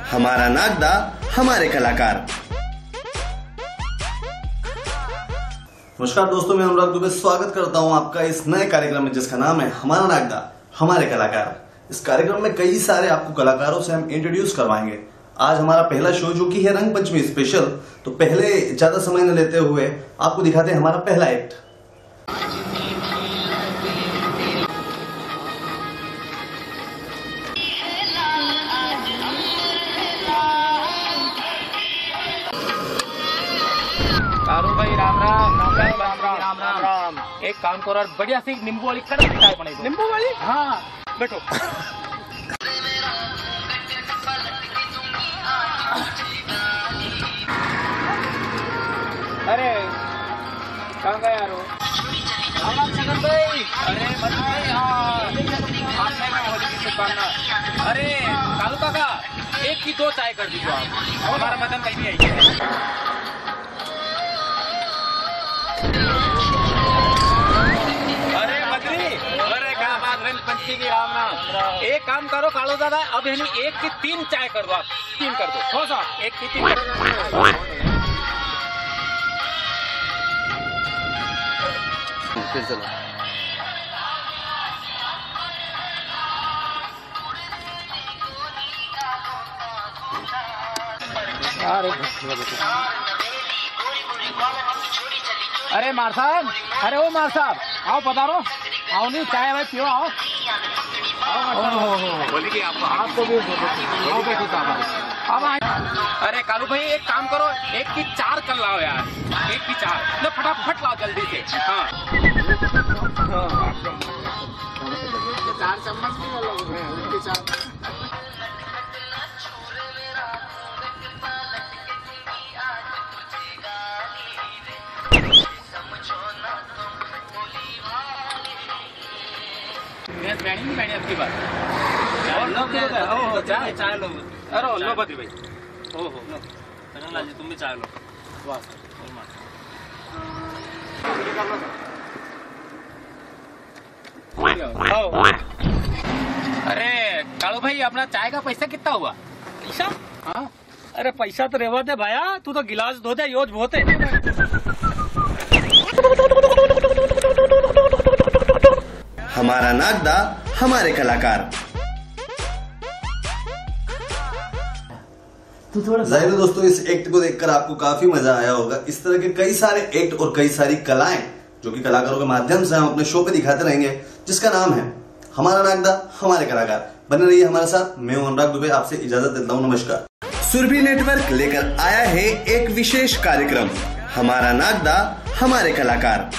हमारा नागदा हमारे कलाकार। नमस्कार दोस्तों, मैं अनुराग दुबे स्वागत करता हूं आपका इस नए कार्यक्रम में जिसका नाम है हमारा नागदा हमारे कलाकार। इस कार्यक्रम में कई सारे आपको कलाकारों से हम इंट्रोड्यूस करवाएंगे। आज हमारा पहला शो जो कि है रंग पंचमी स्पेशल, तो पहले ज्यादा समय न लेते हुए आपको दिखाते हैं हमारा पहला एक्ट। भाई राम राम राम राम राम राम राम राम राम। एक काम करो, बढ़िया सी नींबू वाली कड़क चाय बनाई दो। नींबू वाली? हाँ, बैठो। अरे कहाँ गए यार वो? छगन भाई, अरे मदन भाई, हाँ अरे कालू काका, एक की दो चाय कर दीजिए आप, हमारा मदन भाई भी आई है। अरे बद्री, अरे क्या बात है, पंछी की राम राम। एक काम करो कालू दादा, अब यानी एक की तीन चाय कर दो, आप तीन कर दो। हो सा एक की तीन फिर चलो। अरे मार साहब, अरे वो मार साहब, आओ पधारो, आओ नहीं चाय भाई पियो, आओ। बोलिए आपको भी आओ बैठो साहब। अरे कालू भाई एक काम करो, एक की चार कर लाओ यार, एक की चार ना, फटाफट लाओ जल्दी से। हाँ चार चम्मच नहीं चार। मैंने आपकी बात चाय चाय लो। अरे लो बद्री भाई, हो लो जी, तुम भी चाय लो। अरे कालू भाई, अपना चाय का पैसा कितना हुआ? पैसा? हाँ अरे पैसा तो रेवा दे भाया, तू तो गिलास धो दे, योज भोते। हमारा नागदा हमारे कलाकार। जाहिर है दोस्तों, इस एक्ट को देखकर आपको काफी मजा आया होगा। इस तरह के कई सारे एक्ट और कई सारी कलाएं जो कि कलाकारों के माध्यम से हम अपने शो पे दिखाते रहेंगे, जिसका नाम है हमारा नागदा हमारे कलाकार। बने रहिए हमारे साथ। मैं अनुराग दुबे आपसे इजाजत देता हूँ। नमस्कार। सुरभि नेटवर्क लेकर आया है एक विशेष कार्यक्रम, हमारा नागदा हमारे कलाकार।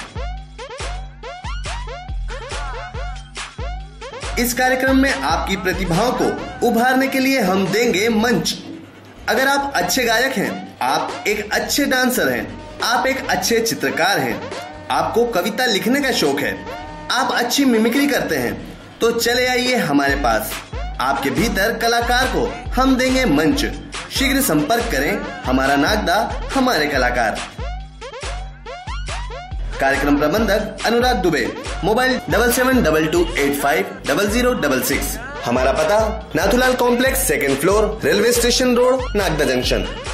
इस कार्यक्रम में आपकी प्रतिभाओं को उभारने के लिए हम देंगे मंच। अगर आप अच्छे गायक हैं, आप एक अच्छे डांसर हैं, आप एक अच्छे चित्रकार हैं, आपको कविता लिखने का शौक है, आप अच्छी मिमिक्री करते हैं, तो चले आइए हमारे पास। आपके भीतर कलाकार को हम देंगे मंच। शीघ्र संपर्क करें हमारा नागदा हमारे कलाकार। कार्यक्रम प्रबंधक अनुराग दुबे। मोबाइल 7722850066। हमारा पता Nathulal complex, 2nd floor, railway station road, Nagda junction.